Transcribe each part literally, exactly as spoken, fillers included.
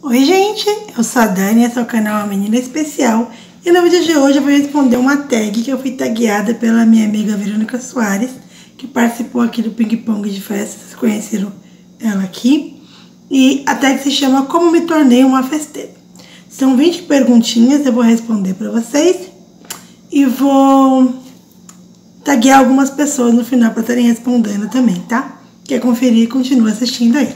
Oi gente, eu sou a Dani, esse é o canal A Menina Especial e no vídeo de hoje eu vou responder uma tag que eu fui tagueada pela minha amiga Verônica Soares, que participou aqui do Ping Pong de Festa, vocês conheceram ela aqui, e a tag se chama Como Me Tornei Uma Festeira. São vinte perguntinhas, eu vou responder para vocês e vou taguear algumas pessoas no final para estarem respondendo também, tá? Quer conferir, continua assistindo aí.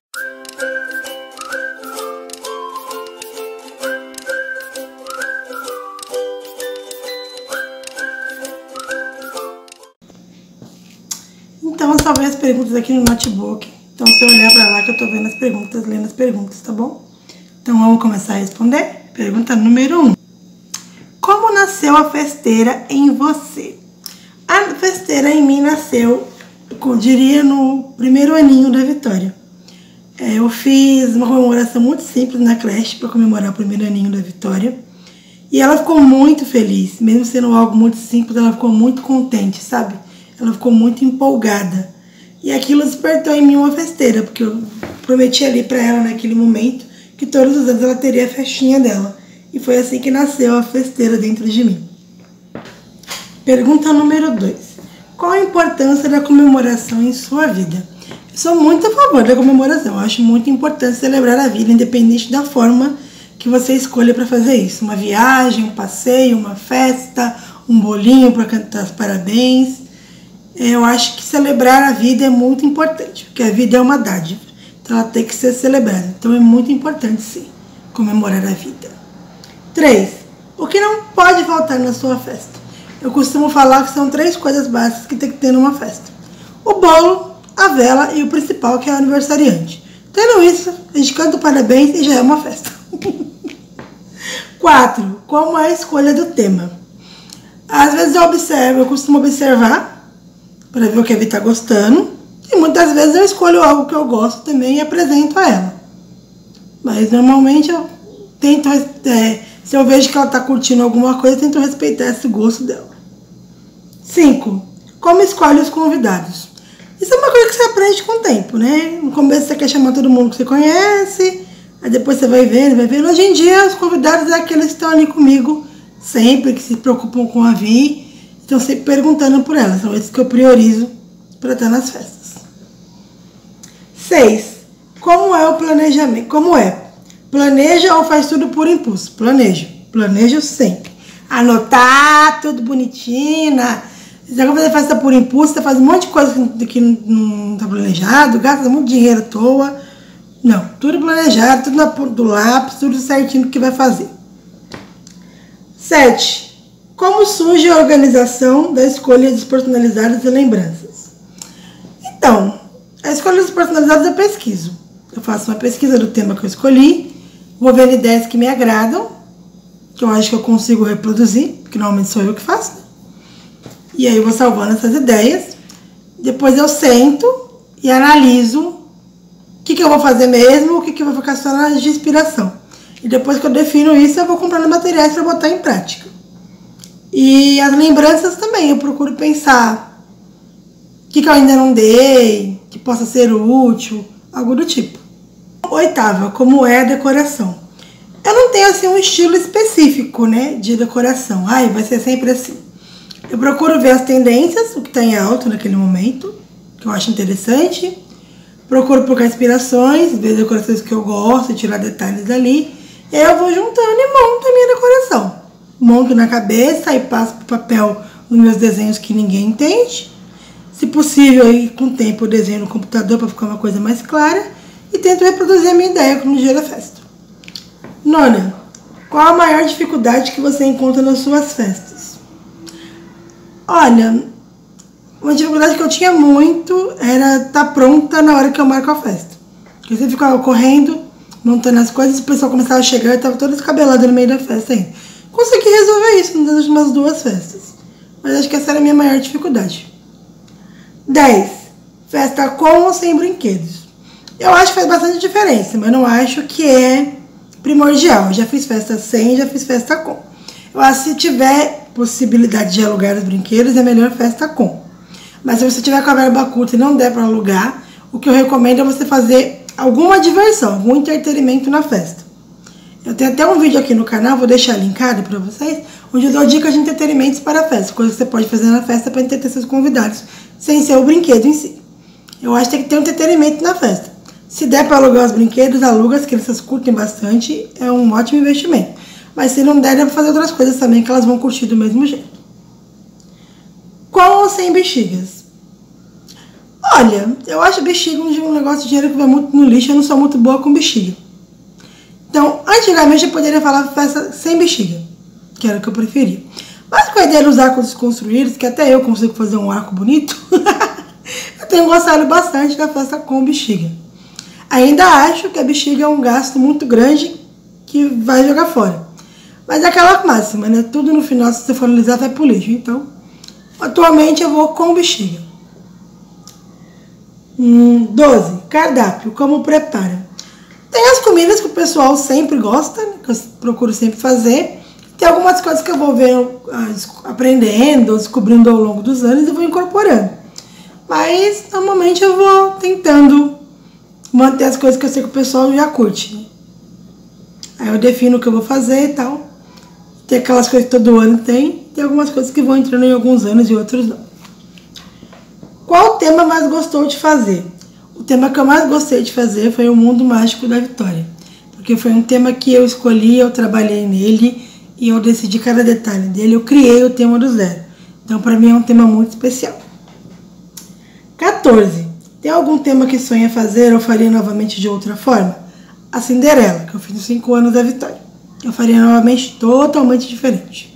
Então, eu salvei as perguntas aqui no notebook. Então, se eu olhar pra lá que eu tô vendo as perguntas, lendo as perguntas, tá bom? Então, vamos começar a responder. Pergunta número um. Como nasceu a festeira em você? A festeira em mim nasceu, eu diria, no primeiro aninho da Vitória. É, eu fiz uma comemoração muito simples na creche para comemorar o primeiro aninho da Vitória. E ela ficou muito feliz, mesmo sendo algo muito simples, ela ficou muito contente, sabe? Ela ficou muito empolgada. E aquilo despertou em mim uma festeira, porque eu prometi ali pra ela naquele momento que todos os anos ela teria a festinha dela. E foi assim que nasceu a festeira dentro de mim. Pergunta número dois. Qual a importância da comemoração em sua vida? Eu sou muito a favor da comemoração. Eu acho muito importante celebrar a vida, independente da forma que você escolha para fazer isso. Uma viagem, um passeio, uma festa, um bolinho para cantar os parabéns. Eu acho que celebrar a vida é muito importante, porque a vida é uma dádiva, então ela tem que ser celebrada. Então é muito importante, sim, comemorar a vida. três. O que não pode faltar na sua festa? Eu costumo falar que são três coisas básicas que tem que ter numa festa. O bolo, a vela e o principal, que é o aniversariante. Tendo isso, a gente canta o parabéns e já é uma festa. quatro. Como é a escolha do tema? Às vezes eu observo, eu costumo observar para ver o que a Vi tá gostando. E muitas vezes eu escolho algo que eu gosto também e apresento a ela. Mas normalmente eu tento, é, se eu vejo que ela tá curtindo alguma coisa, eu tento respeitar esse gosto dela. cinco. Como escolhe os convidados? Isso é uma coisa que você aprende com o tempo, né? No começo você quer chamar todo mundo que você conhece, aí depois você vai vendo, vai vendo. Hoje em dia os convidados é aqueles que estão ali comigo sempre, que se preocupam com a Vi. Estão sempre perguntando por elas, são esses que eu priorizo para estar nas festas. seis. Como é o planejamento? Como é? Planeja ou faz tudo por impulso? Planejo. Planejo sempre. Anotar, tudo bonitinho. Se você vai fazer festa por impulso, você faz um monte de coisa que não está planejado, gasta muito dinheiro à toa. Não, tudo planejado, tudo na ponta do lápis, tudo certinho do que vai fazer. sete. Como surge a organização da escolha dos personalizados e lembranças? Então, a escolha dos personalizados eu pesquiso. Eu faço uma pesquisa do tema que eu escolhi, vou vendo ideias que me agradam, que eu acho que eu consigo reproduzir, porque normalmente sou eu que faço, né? E aí eu vou salvando essas ideias, depois eu sento e analiso o que, que eu vou fazer mesmo, o que, que eu vou ficar só de inspiração. E depois que eu defino isso, eu vou comprando materiais para botar em prática. E as lembranças também, eu procuro pensar o que, que eu ainda não dei, que possa ser útil, algo do tipo. Oitava, como é a decoração? Eu não tenho assim um estilo específico, né, de decoração. Ai, vai ser sempre assim. Eu procuro ver as tendências, o que está em alta naquele momento, que eu acho interessante. Procuro procurar inspirações, ver decorações que eu gosto, tirar detalhes dali. E aí eu vou juntando e monto a minha decoração. Monto na cabeça e passo para o papel nos meus desenhos que ninguém entende. Se possível, aí, com o tempo eu desenho no computador para ficar uma coisa mais clara. E tento reproduzir a minha ideia no dia da festa. Nona, qual a maior dificuldade que você encontra nas suas festas? Olha, uma dificuldade que eu tinha muito era estar pronta na hora que eu marco a festa. Porque você ficava correndo, montando as coisas, e o pessoal começava a chegar e estava todo descabelado no meio da festa ainda. Consegui resolver isso nas últimas duas festas. Mas acho que essa era a minha maior dificuldade. dez. Festa com ou sem brinquedos? Eu acho que faz bastante diferença, mas não acho que é primordial. Eu já fiz festa sem, já fiz festa com. Eu acho que se tiver possibilidade de alugar os brinquedos, é melhor festa com. Mas se você tiver com a verba curta e não der para alugar, o que eu recomendo é você fazer alguma diversão, algum entretenimento na festa. Eu tenho até um vídeo aqui no canal, vou deixar linkado para vocês, onde eu dou dicas de entretenimentos para a festa, coisas que você pode fazer na festa para entreter seus convidados, sem ser o brinquedo em si. Eu acho que tem que ter um entretenimento na festa. Se der para alugar os brinquedos, aluga, as crianças curtem bastante, é um ótimo investimento. Mas se não der, dá para fazer outras coisas também que elas vão curtir do mesmo jeito. Com ou sem bexigas? Olha, eu acho bexiga um negócio de dinheiro que vai muito no lixo, eu não sou muito boa com bexiga. Então, antigamente eu poderia falar festa sem bexiga, que era o que eu preferia. Mas com a ideia dos arcos desconstruídos, que até eu consigo fazer um arco bonito, eu tenho gostado bastante da festa com bexiga. Ainda acho que a bexiga é um gasto muito grande que vai jogar fora. Mas é aquela máxima, né? Tudo no final, se você for analisar, vai pro lixo. Então, atualmente eu vou com bexiga. Hum, doze. Cardápio. Como prepara? Tem as comidas que o pessoal sempre gosta, né, que eu procuro sempre fazer. Tem algumas coisas que eu vou ver, aprendendo, descobrindo ao longo dos anos e vou incorporando. Mas, normalmente, eu vou tentando manter as coisas que eu sei que o pessoal já curte. Né? Aí eu defino o que eu vou fazer e tal. Tem aquelas coisas que todo ano tem. Tem algumas coisas que vão entrando em alguns anos e outros não. Qual tema mais gostou de fazer? O tema que eu mais gostei de fazer foi o Mundo Mágico da Vitória. Porque foi um tema que eu escolhi, eu trabalhei nele e eu decidi cada detalhe dele. Eu criei o tema do zero. Então, para mim, é um tema muito especial. quatorze. Tem algum tema que sonha fazer ou faria novamente de outra forma? A Cinderela, que eu fiz nos cinco anos da Vitória. Eu faria novamente totalmente diferente.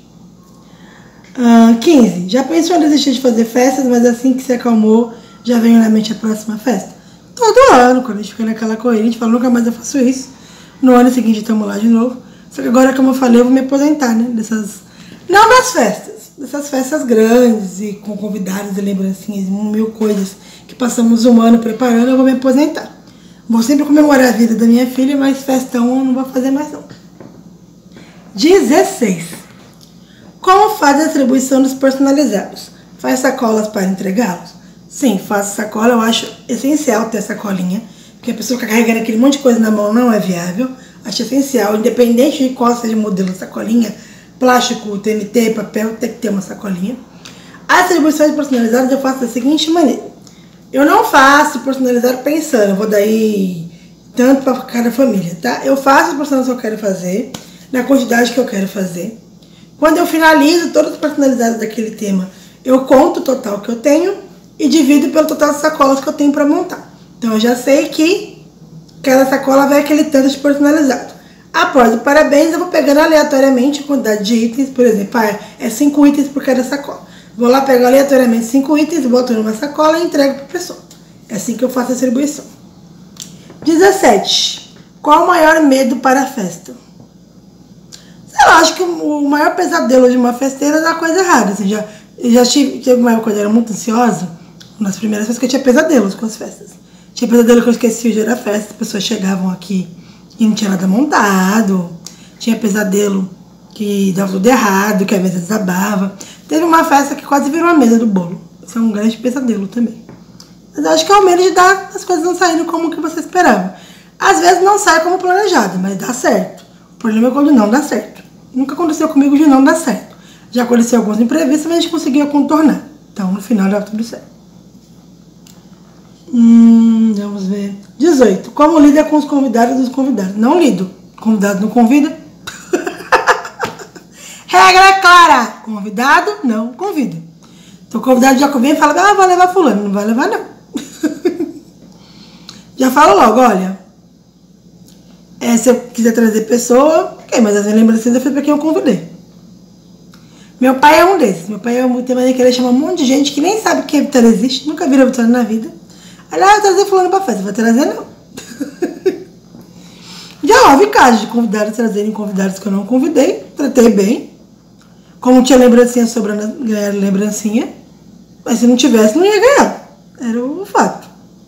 Uh, quinze. Já pensou em desistir de fazer festas, mas assim que se acalmou, já veio na mente a próxima festa? Todo ano, quando a gente fica naquela corrida, a gente fala, nunca mais eu faço isso. No ano seguinte estamos lá de novo. Só que agora, como eu falei, eu vou me aposentar, né? Dessas... Não das festas, dessas festas grandes e com convidados e lembrancinhas, mil coisas que passamos um ano preparando, eu vou me aposentar. Vou sempre comemorar a vida da minha filha, mas festão eu não vou fazer mais não. dezesseis. Como faz a distribuição dos personalizados? Faz sacolas para entregá-los? Sim, faço sacola, eu acho essencial ter sacolinha, porque a pessoa fica carregando aquele monte de coisa na mão não é viável. Acho essencial, independente de qual seja o modelo de sacolinha, plástico, T N T, papel, tem que ter uma sacolinha. As distribuições personalizadas eu faço da seguinte maneira. Eu não faço personalizado pensando, eu vou daí tanto para cada família, tá? Eu faço as personalizadas que eu quero fazer, na quantidade que eu quero fazer. Quando eu finalizo todos os personalizados daquele tema, eu conto o total que eu tenho e divido pelo total de sacolas que eu tenho para montar. Então eu já sei que cada sacola vai aquele tanto de personalizado. Após o parabéns, eu vou pegando aleatoriamente a quantidade de itens, por exemplo, ah, é cinco itens por cada sacola. Vou lá pegar aleatoriamente cinco itens, boto numa sacola e entrego para a pessoa. É assim que eu faço a distribuição. dezessete. Qual o maior medo para a festa? Sei lá, acho que o maior pesadelo de uma festeira é dar coisa errada. Assim, já, eu já tive, tive uma época que eu era muito ansiosa, nas primeiras vezes que eu tinha pesadelos com as festas. Tinha pesadelo que eu esqueci o dia da festa, as pessoas chegavam aqui e não tinha nada montado. Tinha pesadelo que dava tudo errado, que a mesa desabava. Teve uma festa que quase virou a mesa do bolo. Isso é um grande pesadelo também. Mas eu acho que é o medo de dar as coisas não saindo como que você esperava. Às vezes não sai como planejado, mas dá certo. O problema é quando não dá certo. Nunca aconteceu comigo de não dar certo. Já aconteceu alguns imprevistos, mas a gente conseguia contornar. Então, no final, dava tudo certo. Hum, vamos ver. dezoito. Como lida com os convidados dos convidados? Não lido. Convidado não convida. Regra clara. Convidado não convida. Então, o convidado já vem e fala, ah, vai levar fulano. Não vai levar, não. Já falo logo, olha. É, se eu quiser trazer pessoa, ok, mas as lembranças eu fiz pra quem eu convidei. Meu pai é um desses. Meu pai é muito tem maneira que ele chama um monte de gente que nem sabe que a Vitória existe, nunca viram a Vitória na vida. Aí, ah, eu vou trazer fulano pra festa. Vai trazer, não. Já houve casos de convidados trazerem convidados que eu não convidei. Tratei bem. Como tinha lembrancinha sobrando, ganharam lembrancinha. Mas se não tivesse, não ia ganhar. Era o fato.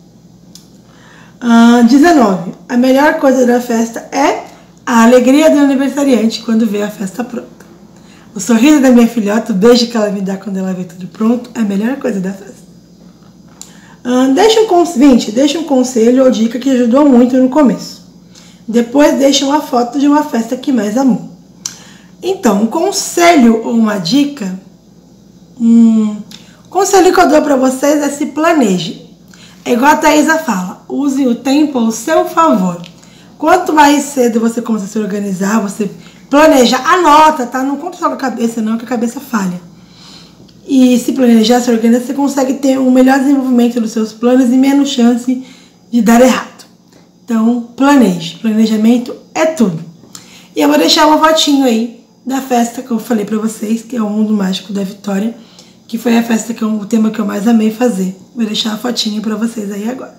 Ah, dezenove. A melhor coisa da festa é a alegria do aniversariante quando vê a festa pronta. O sorriso da minha filhota, o beijo que ela me dá quando ela vê tudo pronto, é a melhor coisa da festa. Uh, deixa um, vinte, deixa um conselho ou dica que ajudou muito no começo. Depois deixa uma foto de uma festa que mais amou. Então, um conselho ou uma dica, um conselho que eu dou pra vocês é se planeje. É igual a Thaisa fala, use o tempo ao seu favor. Quanto mais cedo você começa a se organizar, você planeja, anota, tá? Não conta só com a cabeça não, que a cabeça falha. E se planejar, se organizar, você consegue ter um melhor desenvolvimento dos seus planos e menos chance de dar errado. Então, planeje. Planejamento é tudo. E eu vou deixar uma fotinho aí da festa que eu falei pra vocês, que é o Mundo Mágico da Vitória, que foi a festa que eu, o tema que eu mais amei fazer. Vou deixar a fotinha pra vocês aí agora.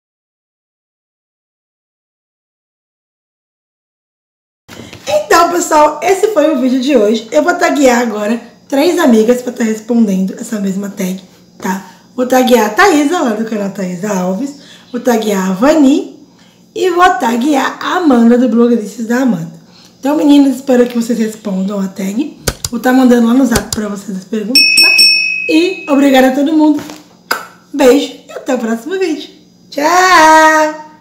Então, pessoal, esse foi o vídeo de hoje. Eu vou taguear agora três amigas para estar respondendo essa mesma tag, tá? Vou taguear a Thaisa, lá do canal Thaisa Alves. Vou taguear a Vani. E vou taguear a Amanda, do Blogerices da Amanda. Então, meninas, espero que vocês respondam a tag. Vou estar mandando lá no zap para vocês as perguntas, tá? E obrigada a todo mundo. Beijo e até o próximo vídeo. Tchau!